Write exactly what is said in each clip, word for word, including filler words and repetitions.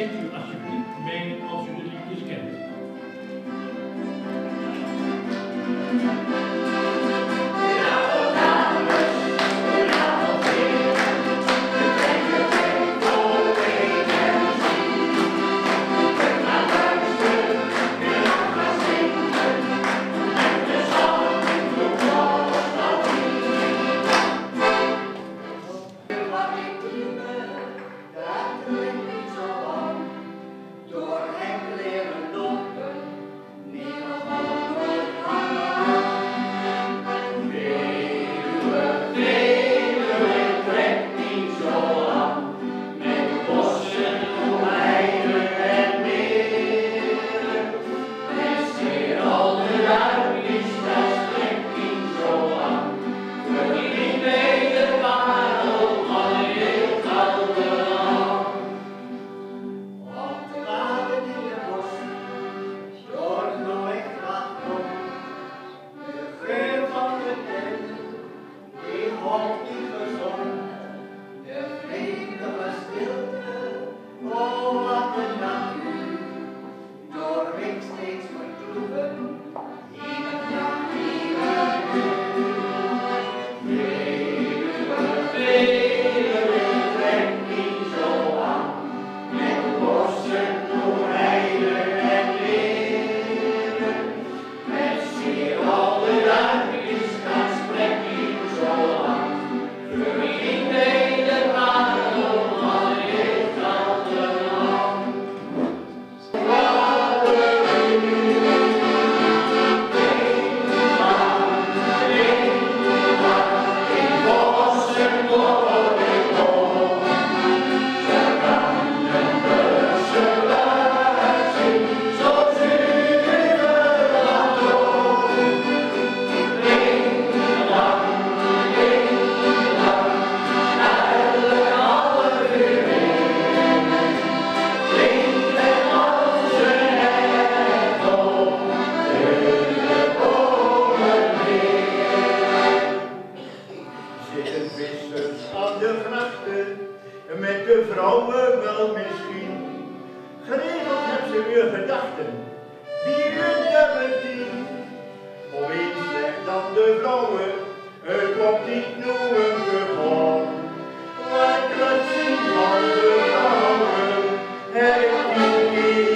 zingt u alsjeblieft mee als u de liedjes kent. Met de vrouwen wel misschien. Geregeld heb ze weer gedachten. Wie runt hebben die? Of iets slecht dan de vrouwen. Het komt niet noemen begon. Wat het zien van de vrouwen. Het die niet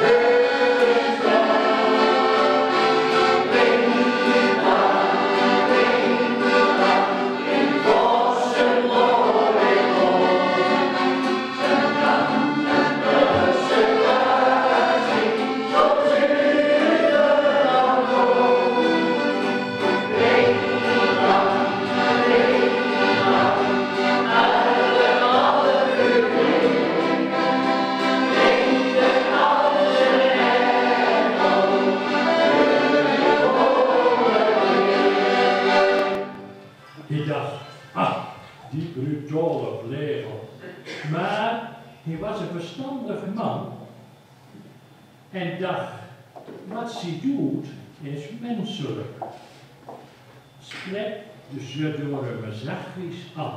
Ik dacht, ah, die brutale vlegel. Maar hij was een verstandig man en dacht, wat ze doet is menselijk. Spreek de zudore me zachtjes aan.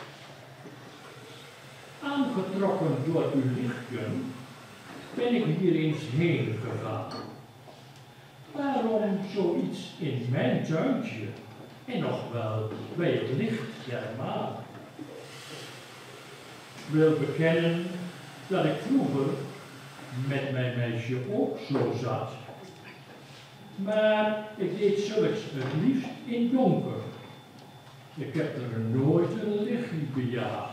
Aangetrokken door uw lichtjen ben ik hier eens heen gegaan. Waarom zoiets in mijn tuintje? En nog wel bij het licht der maan. Ik wil bekennen dat ik vroeger met mijn meisje ook zo zat. Maar ik deed zulks het liefst in donker. Ik heb er nooit een lichtje bejaagd.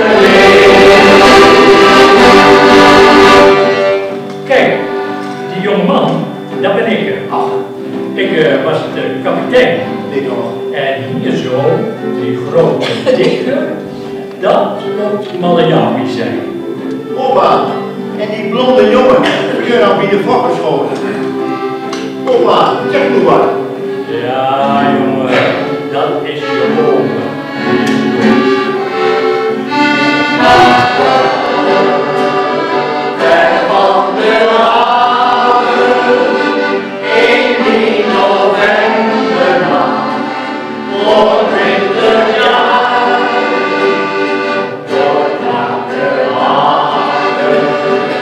Kijk, die jongeman, dat ben ik. Ach, ik uh, was de kapitein. En hier zo, die grote dikke, dat moet Malayapi zijn. Opa, en die blonde jongen, kun je nou bij de fokker schoten? Opa, zeg nu wat. Ja, jongen, dat is je oom. Door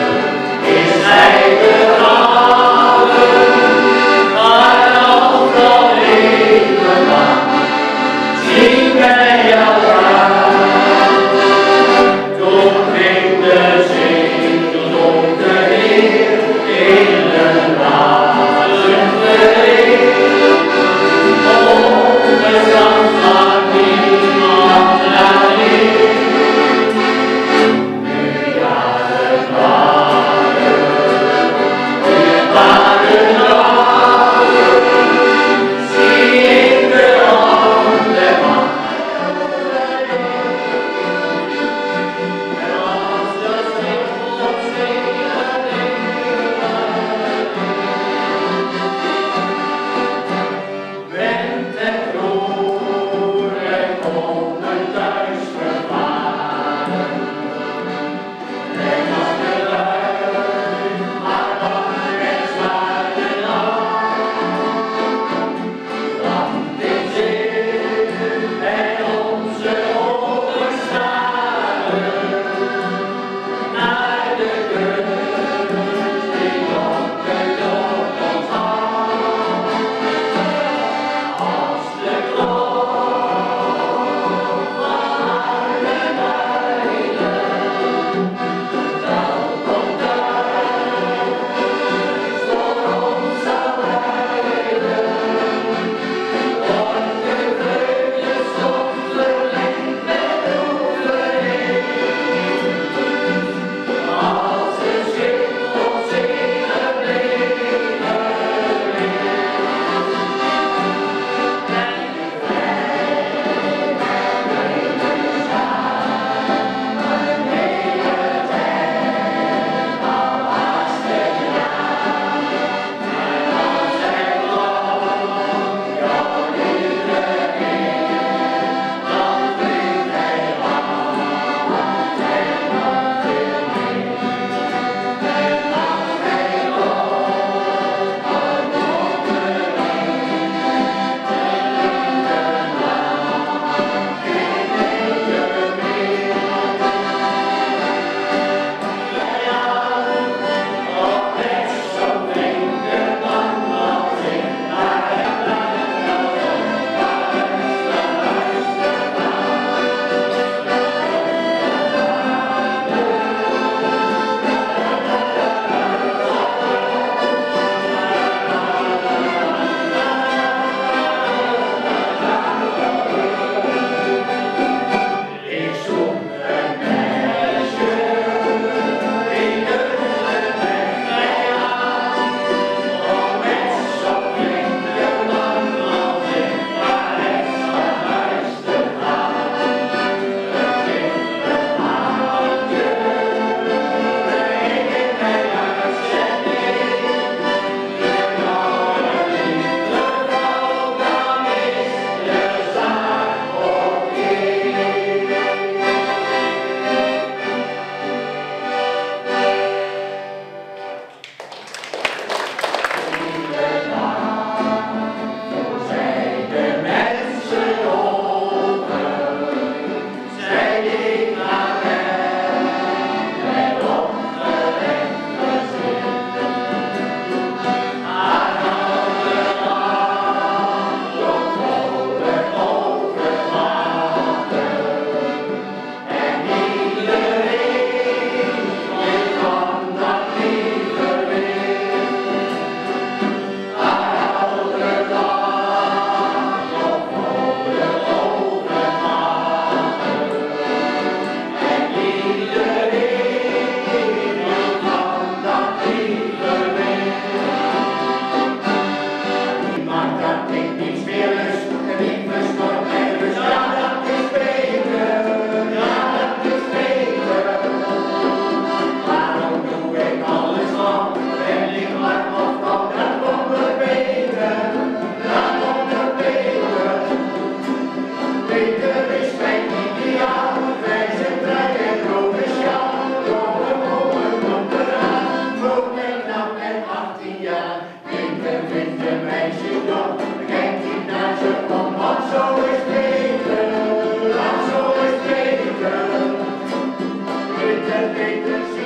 het beter zien.